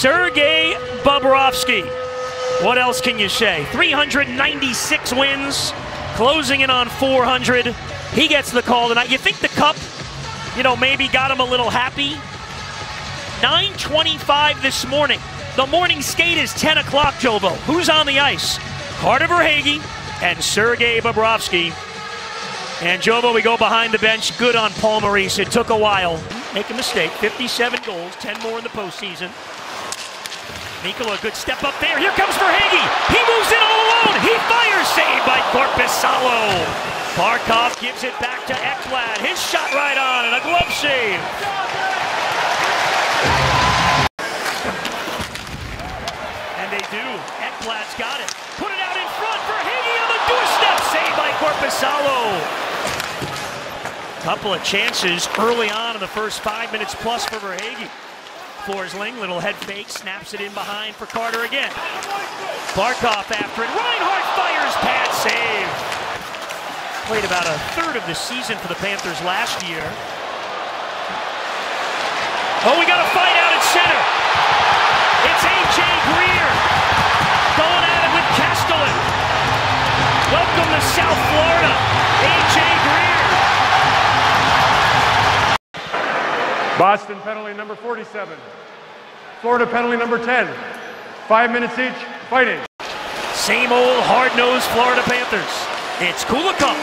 Sergei Bobrovsky. What else can you say? 396 wins, closing in on 400. He gets the call tonight. You think the cup, maybe got him a little happy? 9:25 this morning. The morning skate is 10 o'clock, Jovo. Who's on the ice? Carter Verhaeghe and Sergei Bobrovsky. And Jovo, we go behind the bench. Good on Paul Maurice. It took a while. Make a mistake. 57 goals, 10 more in the postseason. Mikkola, a good step up there. Here comes Verhaeghe. He moves in all alone. He fires. Saved by Korpisalo. Barkov gives it back to Ekblad. His shot right on and a glove save. And they do. Ekblad's got it. Put it out in front. Verhaeghe on the doorstep. Saved by Korpisalo. Couple of chances early on in the first 5 minutes plus for Verhaeghe. Forsling, little head fake, snaps it in behind for Carter again. Barkov after it. Reinhart fires, pad save. Played about a third of the season for the Panthers last year. Oh, we got a fight out at center. It's A.J. Greer going at it with Castellan. Welcome to South Florida, A.J. Greer. Boston penalty number 47. Florida penalty number 10. 5 minutes each, fighting. Same old hard-nosed Florida Panthers. It's Kulikov.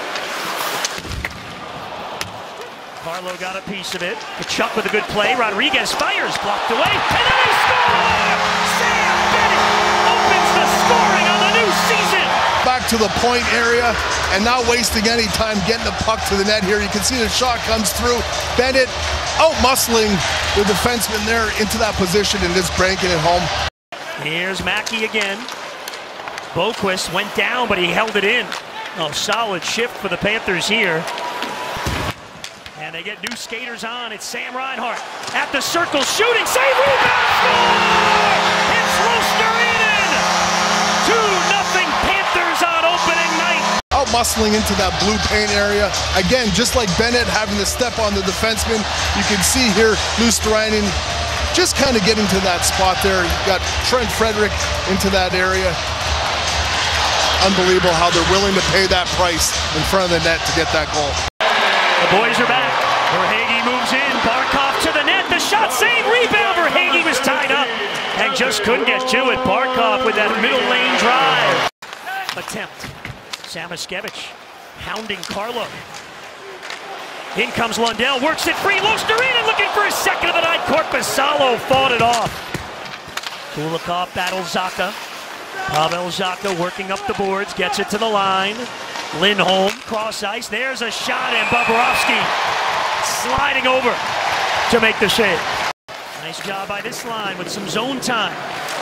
Carlo got a piece of it. Tkachuk with a good play. Rodriguez fires, blocked away, and then they score! Sam Bennett opens the scoring on the new season. Back to the point area and not wasting any time getting the puck to the net here. You can see the shot comes through. Bennett out-muscling the defenseman there into that position and just breaking it home. Here's Mackey again. Boquist went down, but he held it in. Oh, solid shift for the Panthers here. And they get new skaters on. It's Sam Reinhart at the circle, shooting, save, rebound, score! It's Luostarinen! 2-0 Panthers on opening night. Out-muscling into that blue paint area. Again, just like Bennett having to step on the defenseman, you can see here Luostarinen just kind of getting to that spot there. You got Trent Frederic into that area. Unbelievable how they're willing to pay that price in front of the net to get that goal. The boys are back. Verhaeghe moves in. Barkov to the net. The shot, save, rebound. Verhaeghe was tied up and just couldn't get to it. Barkov with that middle lane drive. Attempt. Samoskevich hounding Carlo. In comes Lundell, works it free. Luostarinen looking for his second of the night. Korpisalo fought it off. Kulikov battles Zacha. Pavel Zacha working up the boards, gets it to the line. Lindholm, cross ice, there's a shot, and Bobrovsky sliding over to make the save. Nice job by this line with some zone time.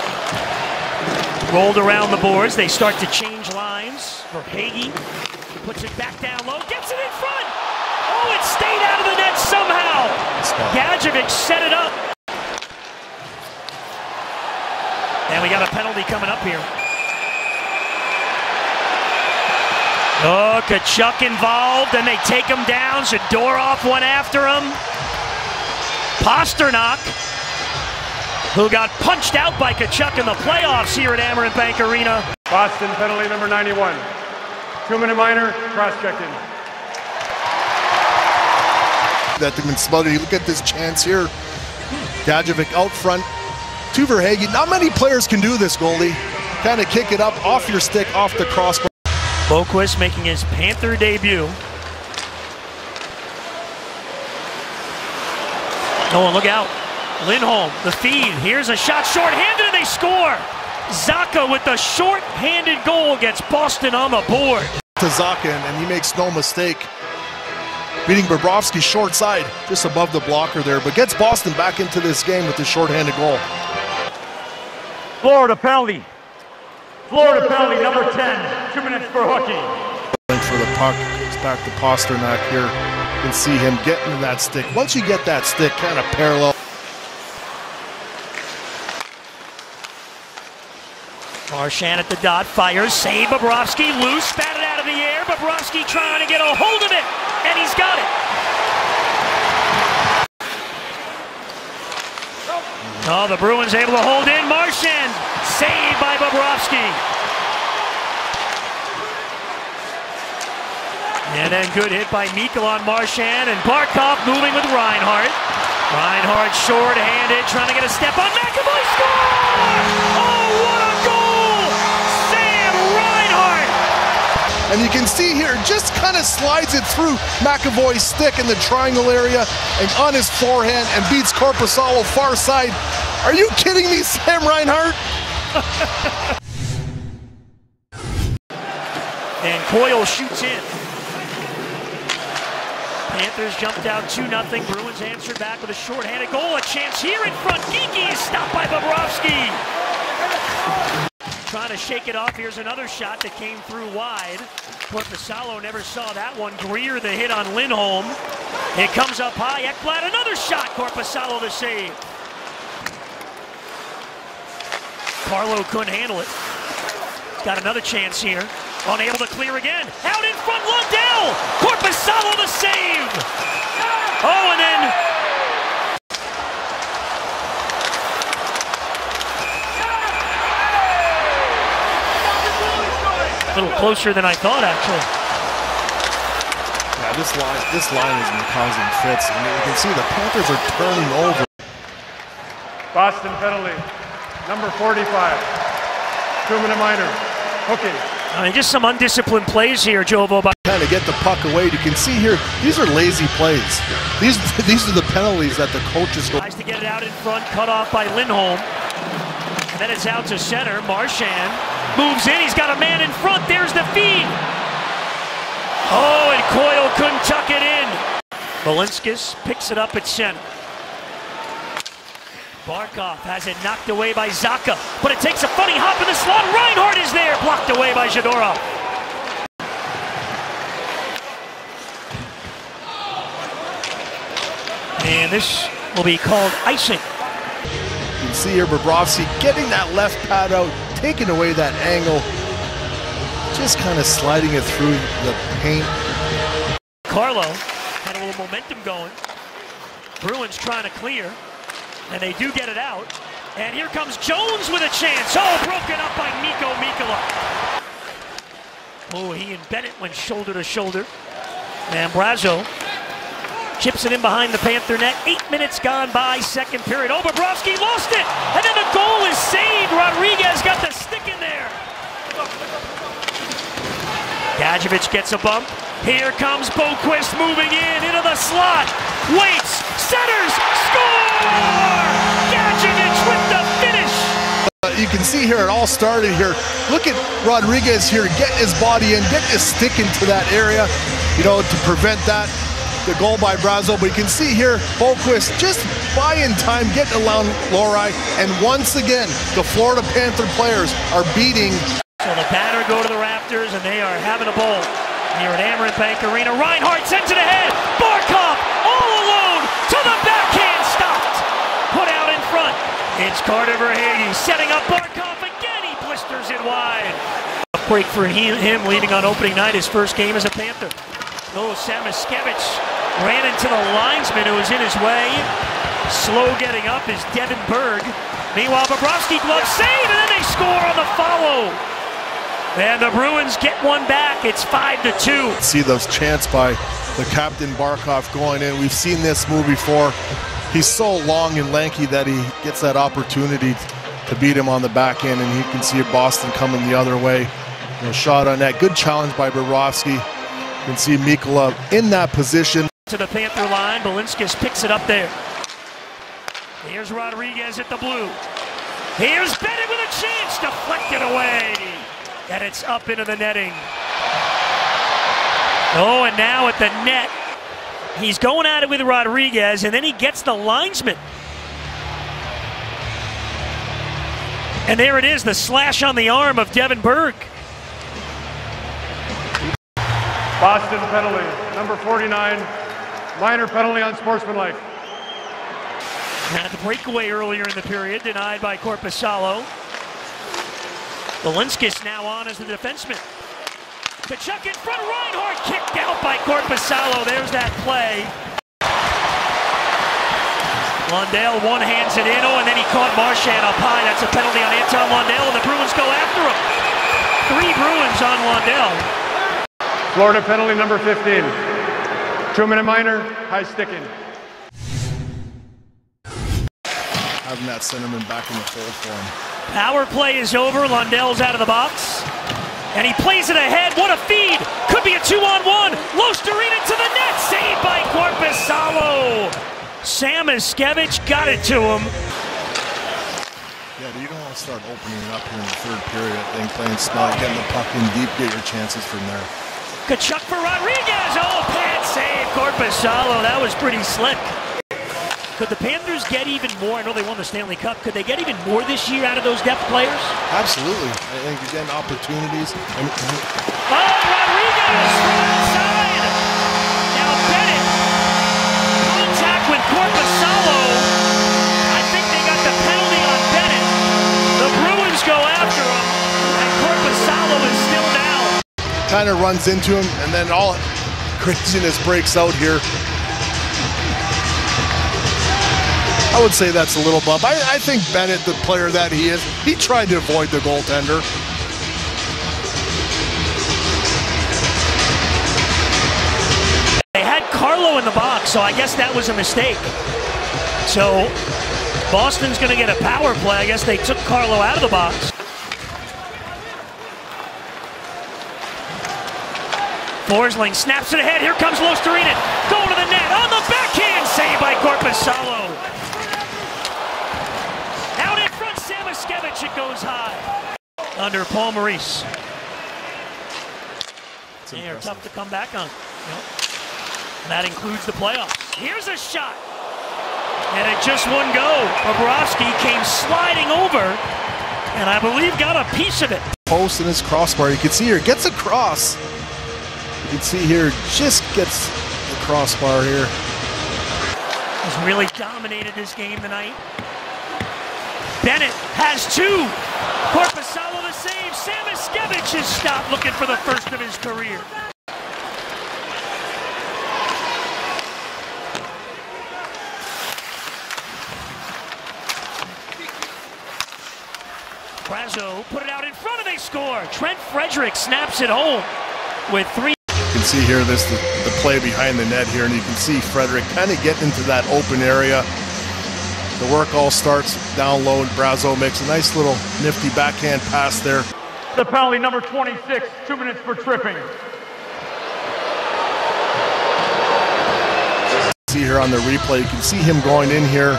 Rolled around the boards, they start to change lines. Verhaeghe puts it back down low, gets it in front! Oh, it stayed out of the net somehow! Gadjevich set it up. And we got a penalty coming up here. Oh, Tkachuk involved, and they take him down. Zadorov went after him. Pasternak, who got punched out by Tkachuk in the playoffs here at Amerant Bank Arena. Boston penalty number 91. 2-minute minor, cross-checking. That they've been smothered. You look at this chance here. Gadjevich out front to Verhaeghe. Not many players can do this, goalie. Kind of kick it up off your stick, off the crossbar. Boquist making his Panther debut. Oh, look out. Lindholm, the feed. Here's a shot short-handed, and they score. Zacha with the short-handed goal gets Boston on the board. To Zacha, and he makes no mistake. Beating Bobrovsky short side, just above the blocker there, but gets Boston back into this game with the short-handed goal. Florida penalty. Florida penalty number 10. 2 minutes for hockey. For the puck, it's back to Pasternak here. You can see him getting to that stick. Once you get that stick kind of parallel. Marchand at the dot, fires, save, Bobrovsky, loose, batted out of the air. Bobrovsky trying to get a hold of it, and he's got it. Oh, the Bruins able to hold in. Marchand saved by Bobrovsky. And then good hit by Mikkel on Marchand, and Barkov moving with Reinhart. Reinhart short-handed, trying to get a step on McAvoy. Score! Oh, what a goal! Sam Reinhart! And you can see here, just kind of slides it through McAvoy's stick in the triangle area and on his forehand and beats Korpisalo far side. Are you kidding me, Sam Reinhart? And Coyle shoots in. Panthers jumped out 2-0. Bruins answered back with a short-handed goal. A chance here in front. Geekie is stopped by Bobrovsky. Trying to shake it off. Here's another shot that came through wide. Korpisalo never saw that one. Greer the hit on Lindholm. It comes up high. Ekblad another shot. Korpisalo the save. Carlo couldn't handle it. Got another chance here. Unable to clear again. Out in front, Lundell! Korpisalo the save! Oh, and then... a little closer than I thought, actually. Yeah, this line has been causing fits. I mean, you can see the Panthers are turning over. Boston penalty. Number 45. 2-minute minor. Hooking. I mean, just some undisciplined plays here, Jovo. Kind of get the puck away. You can see here, these are lazy plays. These are the penalties that the coaches go. Tries to get it out in front, cut off by Lindholm. And then it's out to center. Marchand moves in. He's got a man in front. There's the feed. Oh, and Coyle couldn't tuck it in. Balinskis picks it up at center. Barkov has it knocked away by Zacha, but it takes a funny hop in the slot. Reinhart is there, blocked away by Zadorov. And this will be called icing. You can see here Bobrovsky getting that left pad out, taking away that angle, just kind of sliding it through the paint. Carlo had a little momentum going. Bruins trying to clear. And they do get it out. And here comes Jones with a chance. Oh, broken up by Mikko Mikkola. Oh, he and Bennett went shoulder to shoulder. And Brazo chips it in behind the Panther net. 8 minutes gone by, second period. Oh, Bobrovsky lost it. And then the goal is saved. Rodriguez got the stick in there. Gadjevich gets a bump. Here comes Boquist moving into the slot. Waits, centers, score! Gadjevich with the finish. You can see here it all started here. Look at Rodriguez here, get his body in, get his stick into that area, you know, to prevent that. The goal by Brazo, but you can see here, Boquist just buying time, getting around Lori, and once again, the Florida Panther players are beating. So the batter go to the Raptors, and they are having a ball here at Amerant Bank Arena. Reinhart sends it ahead. Barkov all alone to the backhand, stopped. Put out in front. It's Carter Verhaeghe setting up Barkov again. He blisters it wide. A break for him leaving on opening night, his first game as a Panther. Oh, Samoskevich ran into the linesman who was in his way. Slow getting up is Devin Berg. Meanwhile, Bobrovsky glove save, and then they score on the follow. And the Bruins get one back. It's 5-2. See those chants by the captain Barkov going in. We've seen this move before. He's so long and lanky that he gets that opportunity to beat him on the back end, and you can see Boston coming the other way. You know, shot on net. Good challenge by Bobrovsky. You can see Mikkola in that position. To the Panther line, Balinskis picks it up there. Here's Rodriguez at the blue. Here's Bennett with a chance, deflected away. And it's up into the netting. Oh, and now at the net, he's going at it with Rodriguez, and then he gets the linesman. And there it is, the slash on the arm of Devin Berg. Boston penalty. Number 49. Minor penalty on sportsmanlike. And the breakaway earlier in the period, denied by Korpisalo. Balinskis now on as the defenseman. Tkachuk in front, Reinhart kicked out by Korpisalo. There's that play. Lundell one-hands it in, and then he caught Marchand up high. That's a penalty on Anton Lundell, and the Bruins go after him. 3 Bruins on Lundell. Florida penalty number 15. 2-minute minor, high sticking. Having that sentiment back in the fold for him. Power play is over. Lundell's out of the box. And he plays it ahead. What a feed! Could be a 2-on-1. Losterinen to the net. Saved by Korpisalo. Samoskevich got it to him. Yeah, you don't want to start opening it up here in the third period. I think playing smart, getting the puck in deep, get your chances from there. Tkachuk for Rodriguez. Oh, pad save. Korpisalo. That was pretty slick. Could the Panthers get even more? I know they won the Stanley Cup. Could they get even more this year out of those depth players? Absolutely. I think you're getting opportunities. Oh, Rodriguez from inside. Now Bennett. Contact with Korpisalo. I think they got the penalty on Bennett. The Bruins go after him, and Korpisalo is still down. Kind of runs into him, and then all craziness breaks out here. I would say that's a little bump. I think Bennett, the player that he is, he tried to avoid the goaltender. They had Carlo in the box, so I guess that was a mistake. So Boston's going to get a power play. I guess they took Carlo out of the box. Forsling snaps it ahead. Here comes Losterinen. Going to the net. On the backhand. Saved by Korpisalo. Out in front, Samoskevich. It goes high. Under Paul Maurice. They are tough to come back on. Yep. And that includes the playoffs. Here's a shot. And it just wouldn't go. Bobrovsky came sliding over. And I believe got a piece of it. Post in his crossbar. You can see here, gets across. You can see here, just gets the crossbar here. He's really dominated this game tonight. Bennett has 2. Korpisalo the save. Samoskevich has stopped looking for the first of his career. Brazo put it out in front and they score. Trent Frederic snaps it home with 3. You can see here this the play behind the net here, and you can see Frederic kind of get into that open area. The work all starts down low, and Brazo makes a nice little nifty backhand pass there. The penalty number 26, 2 minutes for tripping. See here on the replay, you can see him going in here.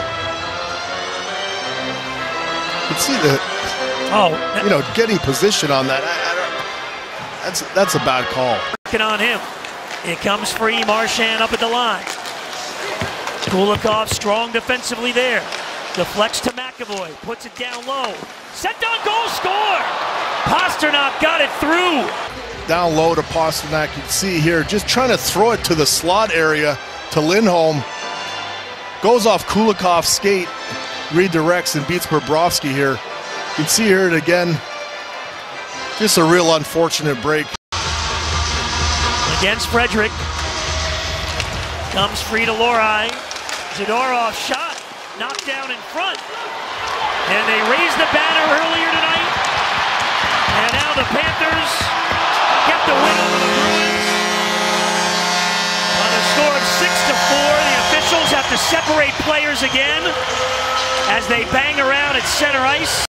You can see the, getting position on that. That's a bad call. Working on him. It comes free. Marchand up at the line. Kulikov strong defensively there. Deflects to McAvoy. Puts it down low. Set down goal. Score! Pasternak got it through. Down low to Pasternak. You can see here just trying to throw it to the slot area to Lindholm. Goes off Kulikov's skate. Redirects and beats Bobrovsky here. You can see here it again. Just a real unfortunate break. Against Frederic. Comes free to Lohrei. Zadorov shot. Knocked down in front. And they raised the banner earlier tonight. And now the Panthers get the win over the Bruins. On a score of 6-4, the officials have to separate players again as they bang around at center ice.